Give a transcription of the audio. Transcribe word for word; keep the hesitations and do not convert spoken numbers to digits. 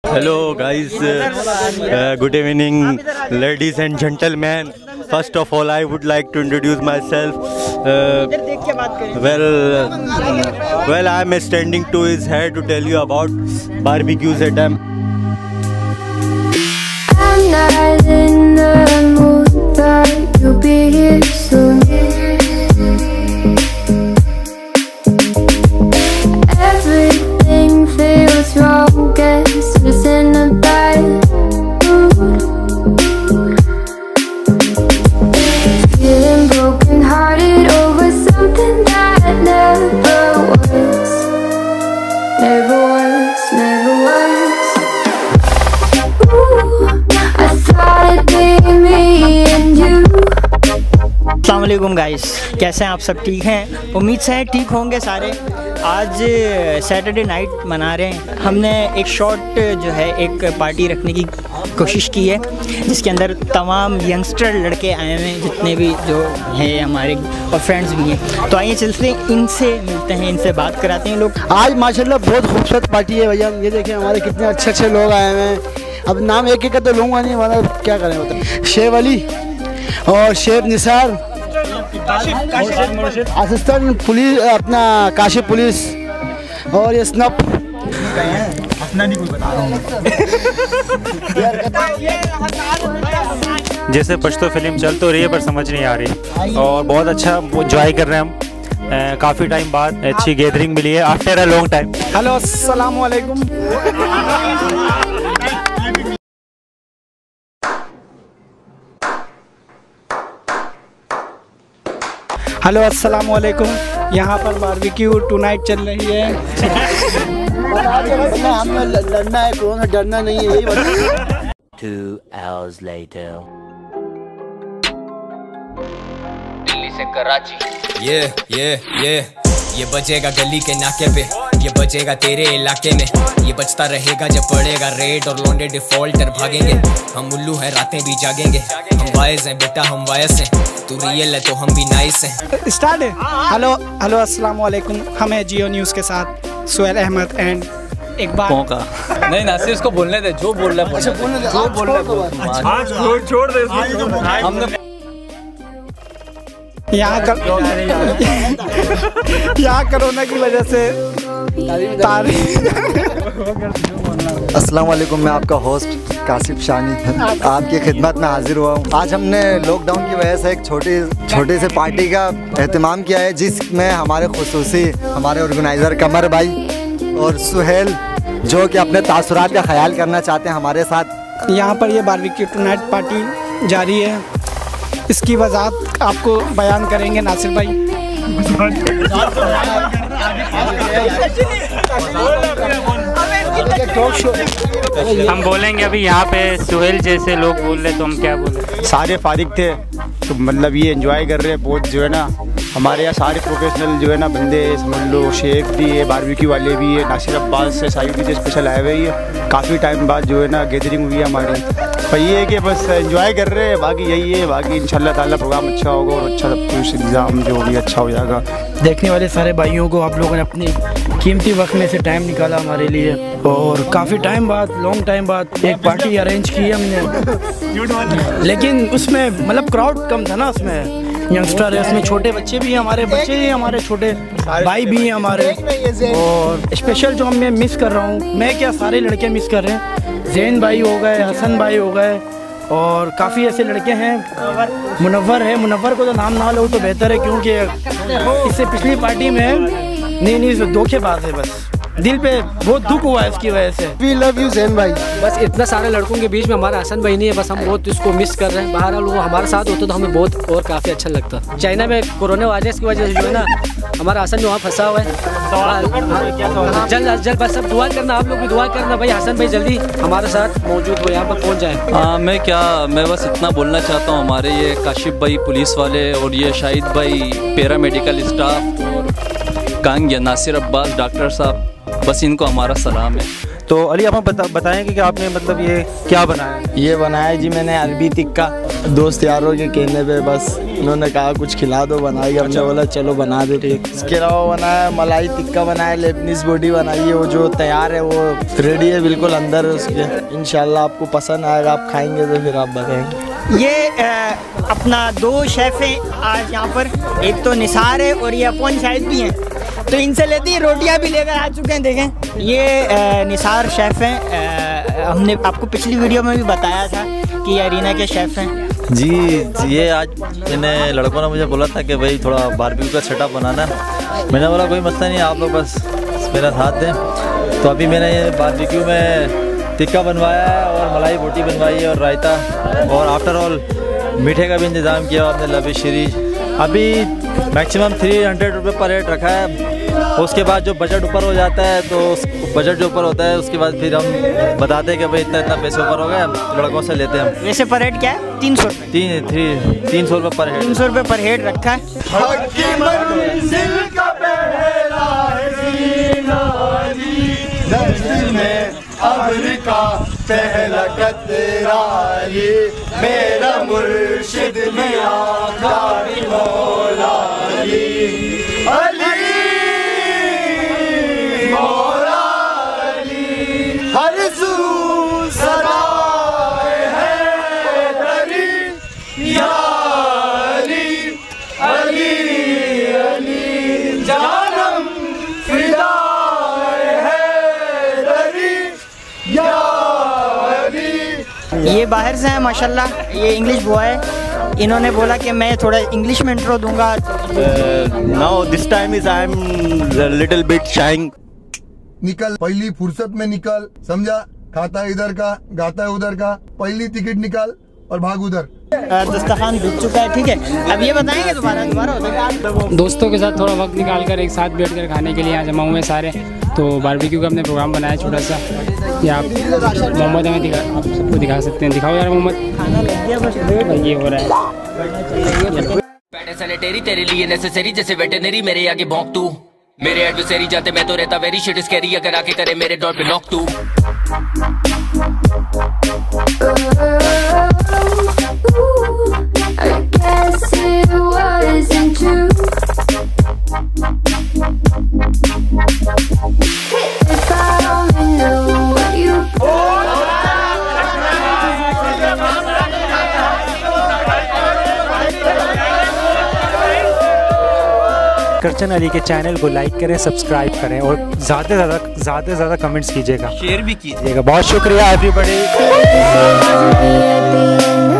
Hello guys, uh, good evening ladies and gentlemen. First of all I would like to introduce myself. Uh, well, well I am standing to his head to tell you about barbecues at M. I'm not in the mood, but you'll be here soon. Everything feels wrong, guess it's in a bad mood. Feeling broken hearted over something that never was. Never was, never was. Ooh, I thought it'd be me and you. अस्सलाम वालेकुम guys, कैसे हैं आप? सब ठीक हैं? उम्मीद से ठीक होंगे सारे। आज सैटरडे नाइट मना रहे हैं। हमने एक शॉर्ट जो है एक पार्टी रखने की कोशिश की है जिसके अंदर तमाम यंगस्टर लड़के आए हुए हैं, जितने भी जो हैं हमारे और फ्रेंड्स भी हैं। तो आइए चलते हैं, इनसे मिलते हैं, इनसे बात कराते हैं। लोग आज माशाल्लाह बहुत खूबसूरत पार्टी है भैया। ये देखिए हमारे कितने अच्छे अच्छे लोग आए हुए हैं। अब नाम एक एक का तो लूँगा नहीं, वाला क्या करें बताएं। शेब अली और शेब निसार, असिस्टेंट पुलिस अपना काशिफ पुलिस, और ये स्नप अपना नहीं कुछ बता रहा हूँ। जैसे पश्तो फिल्म चल तो रही है पर समझ नहीं आ रही, और बहुत अच्छा एंजॉय कर रहे हैं हम। काफ़ी टाइम बाद अच्छी गैदरिंग मिली है after a long time. Hello अस्सलाम वालेकुम। हेलो अस्सलाम वालेकुम। यहाँ पर बारबेक्यू टुनाइट चल रही है। हमें लड़ना है, कौन है, डरना नहीं है, यही बता। Two hours later. दिल्ली से कराची। ये ये ये ये बजेगा गली के नाके पे, ये बजेगा तेरे इलाके में, ये बजता रहेगा जब पड़ेगा रेड और लौंडे डिफॉल्टर भागेंगे। हम उल्लू हैं, रातें भी जागेंगे, हम वाइज हैं बेटा, हम वायस हैं, तू रियल है तो हम भी नाइस हैं। स्टार्ट है। हेलो हेलो अस्सलाम वालेकुम। हम हैं जियो न्यूज़ के साथ सुहेल अहमद एंड एक बार मौका नहीं नासिर, इसको बोलने दे, जो बोल रहा है अच्छा बोलने दे, जो बोल रहा है छोड़ दे। हमने यहाँ कर यहाँ कोरोना की वजह से अस्सलाम वालेकुम। मैं आपका होस्ट काशिफ शानी आपकी खिदमत में हाजिर हुआ हूँ। आज हमने लॉकडाउन की वजह से एक छोटी छोटी सी पार्टी का एहतमाम किया है, जिसमें हमारे खुसूसी हमारे ऑर्गेनाइज़र कमर भाई और सुहेल जो कि अपने तासुरात का ख्याल करना चाहते हैं हमारे साथ। यहाँ पर ये बारबेक्यू टुनाइट पार्टी जारी है, इसकी वजाहत आपको बयान करेंगे नासिर भाई। हम बोलेंगे अभी यहाँ पे सुहेल जैसे लोग बोल रहे तो हम क्या बोले। सारे फारिग थे तो मतलब ये एंजॉय कर रहे हैं बहुत, जो है ना हमारे यहाँ सारे प्रोफेशनल जो है ना बंदे समझ लो, शेख भी है, बारबेक्यू वाले भी है, नासिर अब्बास से साइड भी स्पेशल आए हुए है। काफ़ी टाइम बाद जो है ना गैदरिंग हुई है हमारी, पर ये है कि बस एंजॉय कर रहे हैं, बाकी यही है। बाकी इंशाल्लाह ताला प्रोग्राम अच्छा होगा और अच्छा सब कुछ इंतजाम जो भी अच्छा हो जाएगा। देखने वाले सारे भाइयों को आप लोगों ने अपनी कीमती वक्त में से टाइम निकाला हमारे लिए, और काफ़ी टाइम बाद लॉन्ग टाइम बाद एक पार्टी अरेंज की हमने। लेकिन उसमें मतलब क्राउड कम था ना, उसमें यंगस्टर है, उसमें छोटे बच्चे भी हैं, हमारे बच्चे ही हमारे छोटे भाई भी हैं हमारे। और स्पेशल जो मैं मिस कर रहा हूँ, मैं क्या सारे लड़के मिस कर रहे हैं। जैन भाई हो गए, हसन भाई हो गए, और काफ़ी ऐसे लड़के हैं। मुनव्वर है, मुनव्वर को तो नाम ना लो तो बेहतर है, क्योंकि इससे पिछली पार्टी में नहीं नहीं धोखेबाज है। बस दिल पे बहुत दुख हुआ है इसकी वजह से। वी लव यू जैन भाई। बस इतना सारे लड़कों के बीच में हमारा हसन भाई नहीं है, बस हम बहुत इसको मिस कर रहे हैं। बाहर लोग हमारे साथ होते तो हमें बहुत और काफ़ी अच्छा लगता। चाइना में कोरोना वायरस की वजह से जो है ना हमारा हसन जो वहाँ फंसा हुआ है। जल्द जल्द बस सब दुआ करना, आप लोग भी दुआ करना भाई हसन भाई जल्दी हमारे साथ मौजूद हो, यहाँ पर पहुँच जाए। आ, मैं क्या मैं बस इतना बोलना चाहता हूँ, हमारे ये काशिफ भाई पुलिस वाले और ये शाहिद भाई पैरा मेडिकल स्टाफ और कांग या नासिर अब्बास डॉक्टर साहब, बस इनको हमारा सलाम है। तो अली आप बता बताएंगे कि आपने मतलब ये क्या बनाया? ये बनाया जी मैंने अरबी टिक्का, दोस्त यारों के कहने पे बस उन्होंने कहा कुछ खिला दो, बनाई, हमने बोला चलो बना देते। इसके अलावा बनाया मलाई टिक्का बनाया, लेबनीज बोटी बनाई है, वो जो तैयार है वो रेडी है बिल्कुल अंदर है उसके। इंशाल्लाह आपको पसंद आएगा, आप खाएंगे तो फिर आप बताएंगे। ये आ, अपना दो शेफ़ हैं आज यहाँ पर, एक तो निसार है और ये अपन शाहिद भी हैं, तो इनसे लेती हैं, रोटियाँ भी लेकर आ चुके हैं। देखें ये आ, निसार शेफ़ हैं, आ, हमने आपको पिछली वीडियो में भी बताया था कि ये अरीना के शेफ़ हैं। जी ये आज मैंने लड़कों ने मुझे बोला था कि भाई थोड़ा बारबेक्यू का सेटअप बनाना है। मैंने बोला कोई मसला नहीं, आप लोग बस मेरा साथ दें। तो अभी मैंने ये बारबेक्यू में टिक्का बनवाया है और मलाई बोटी बनवाई है और रायता, और आफ्टर ऑल मीठे का भी इंतज़ाम किया आपने, लवी श्री। अभी मैक्सिमम थ्री हंड्रेड रुपये पर हेड रखा है। उसके बाद जो बजट ऊपर हो जाता है तो बजट जो ऊपर होता है उसके बाद फिर हम बताते हैं कि भाई इतना इतना पैसे ऊपर हो गए, लड़कों से लेते हैं हम। वैसे पर हेड क्या है? तीन सौ तीन थ्री तीन सौ रुपये पर हेड। तीन सौ रुपये पर हेड रखा है। अफ्रीका पहला कतरा ये मेरा मुर्शिद मियां कारी मौला अली अली मौला अली हर सू सदाए है दरी या अली अली अली जानम फिदा ये बाहर से है माशाल्लाह, ये इंग्लिश बॉय है। इन्होंने बोला कि मैं थोड़ा इंग्लिश में इंट्रो दूंगा। Now this time is I am little bit shying. निकल पहली फुर्सत में निकल, समझा? खाता है इधर का, गाता है उधर का, पहली टिकट निकाल और भाग उधर। दस्तरखान बिक चुका है, ठीक है। अब ये बताएंगे दोबारा दोबारा होता है। दोस्तों के साथ थोड़ा वक्त निकाल कर एक साथ बैठ कर खाने के लिए यहाँ जमा हुए सारे, तो बारबेक्यू का हमने प्रोग्राम बनाया छोटा सा। ये आप मोहम्मद हमें दिखा, आप सबको दिखा सकते हैं, दिखाओ यार मोहम्मद। खाना लग गया बस, ये हो रहा है। सैनिटरी तेरे लिए नेसेसरी जैसे वेटरनरी, मेरे आगे भौंक तू, मेरे एडवर्सरी जाते मैं तो रहता वेरी शिट स्कैरी, अगर आके करे मेरे डॉट पे नॉक तू। I guess it wasn't true. If I only knew what you करचन Ali के चैनल को लाइक करें, सब्सक्राइब करें और ज़्यादा से ज़्यादा ज़्यादा से ज़्यादा कमेंट्स कीजिएगा, शेयर भी कीजिएगा। बहुत शुक्रिया एवरीबॉडी।